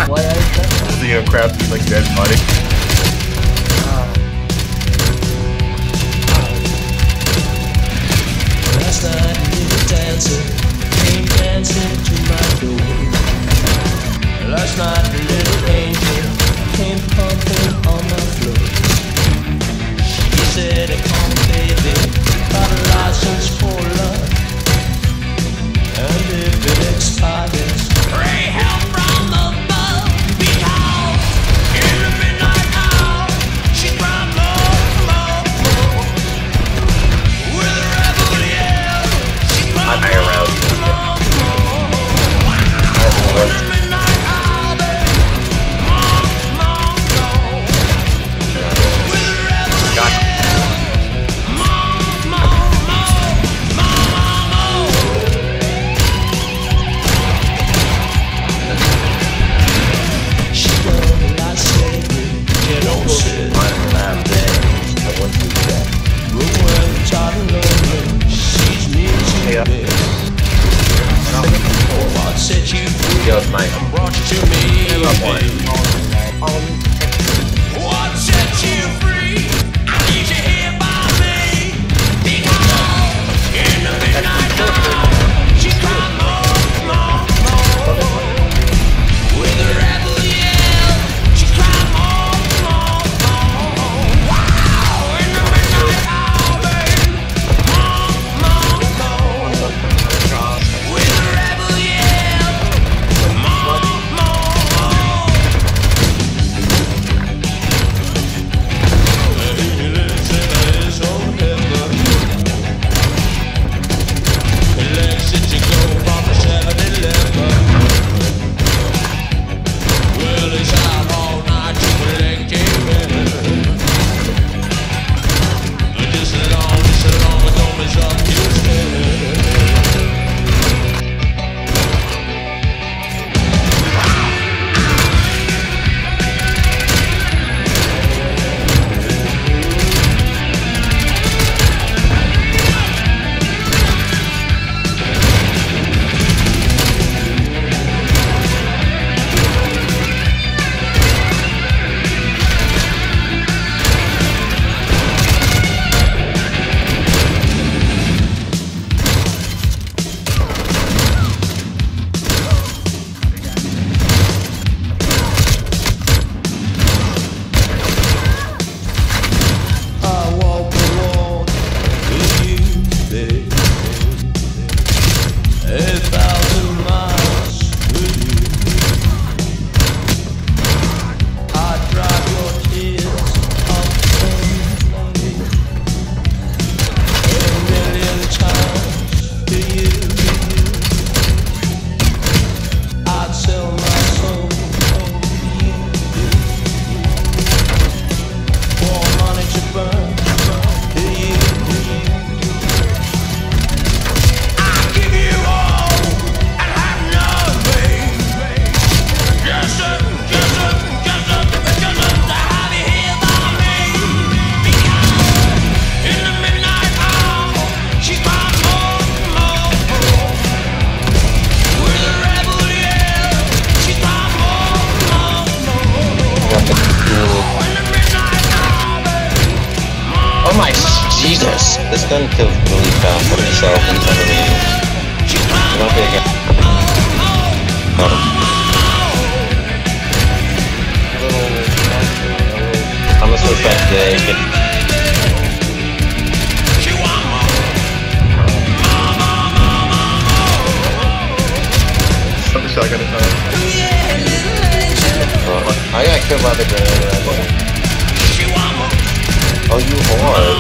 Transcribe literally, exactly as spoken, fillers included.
Why I said So you have crap like dead body. Last night a little dancer came dancing to my door. Last night a little angel came pumping on my floor. He said, come baby, got a license for love. And if it expires, pray help from above. Because in the midnight hour, she cried more, more, more. With a rebel yell, she cried I'm hanging around. more, more, more. In the midnight hour, baby, more, more, more. With a rebel yell, more, more, more, more, more. She told me I said, you don't sit around there. But when I'm tired of lonely, she's music, Yeah. baby. What set you free Yo, it's mine. and brought you to me, Love one. baby. What set you free? I need you here by me. Because in the midnight hour, she cried more, more, more. With a rebel yell, she cried more, more, more. Wow! In the midnight hour, baby, more, more, more. With a rebel yell, more, more, more. He lives in his own heaven. He lets it go from the seven eleven. Well, he's out all night to collect it. Just as long, just as long as home is up his head. I walk along with you, baby. A thousand miles with you. I dry your tears off for me. A million times to you. I'd sell my soul for you. For money to burn to you. I give you all and have nothing. Just a, just a, just a, just a, to have you here by me. Because in the midnight hour, she cried more, more, more. With a rebel yell, she cried more, more, more. In the midnight hour, baby, more. Oh my Jesus! This gun kills really fast on itself in front of me. I'm not gonna get. Got him. I'm gonna switch back to the A K. Shut the shotgun at time. I got killed by the grenade. Oh, you whore.